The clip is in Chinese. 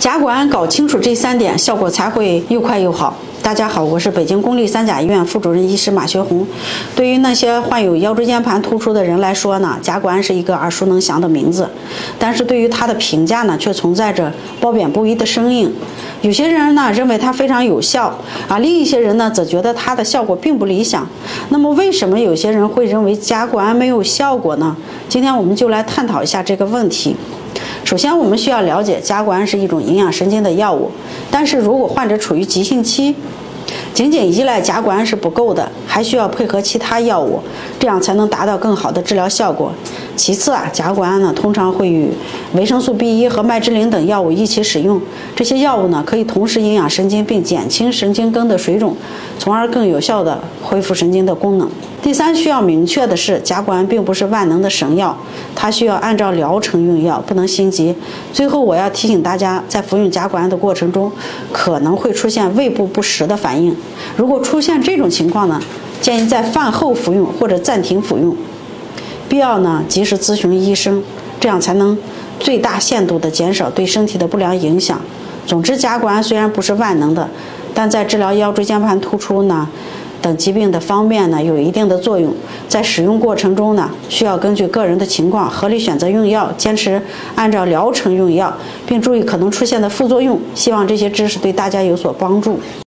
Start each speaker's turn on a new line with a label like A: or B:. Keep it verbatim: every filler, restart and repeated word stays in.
A: 甲管搞清楚这三点，效果才会又快又好。大家好，我是北京公立三甲医院副主任医师马学红。对于那些患有腰椎间盘突出的人来说呢，甲管是一个耳熟能详的名字，但是对于它的评价呢，却存在着褒贬不一的声音。有些人呢认为它非常有效啊，另一些人呢则觉得它的效果并不理想。那么为什么有些人会认为甲管没有效果呢？今天我们就来探讨一下这个问题。首先，我们需要了解甲管是一种营养神经的药物，但是如果患者处于急性期，仅仅依赖甲管是不够的，还需要配合其他药物，这样才能达到更好的治疗效果。其次啊，甲管呢通常会与维生素 B 一 和麦芝灵等药物一起使用，这些药物呢可以同时营养神经并减轻神经根的水肿，从而更有效地恢复神经的功能。第三，需要明确的是，甲管并不是万能的神药，它需要按照疗程用药，不能心急。最后，我要提醒大家，在服用甲管的过程中，可能会出现胃部不适的反应。如果出现这种情况呢，建议在饭后服用或者暂停服用，必要呢及时咨询医生，这样才能最大限度地减少对身体的不良影响。总之，甲管虽然不是万能的，但在治疗腰椎间盘突出呢等疾病的方面呢有一定的作用。在使用过程中呢，需要根据个人的情况合理选择用药，坚持按照疗程用药，并注意可能出现的副作用。希望这些知识对大家有所帮助。